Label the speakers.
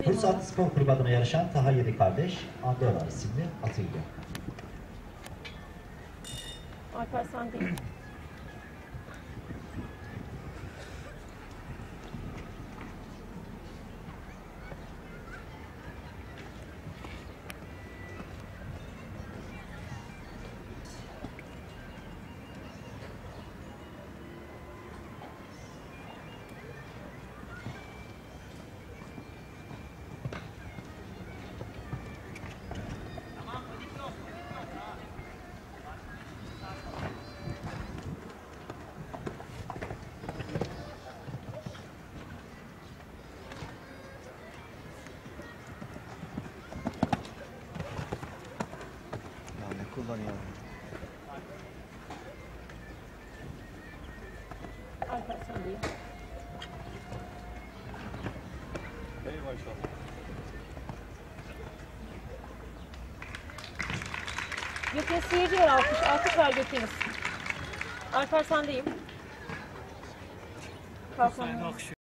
Speaker 1: Fırsat Spor Kulübü adına yarışan Taha Yedi Kardeş, Andorra isimli atıyla.
Speaker 2: Alper sen değil.
Speaker 3: Kullanıyor.
Speaker 2: Alper sen değil.
Speaker 4: Ey maşallah.
Speaker 2: Gökhan seyirci ver alkış. Alkış ver Gökhan'ız. Alper sen değil. Kalkalım.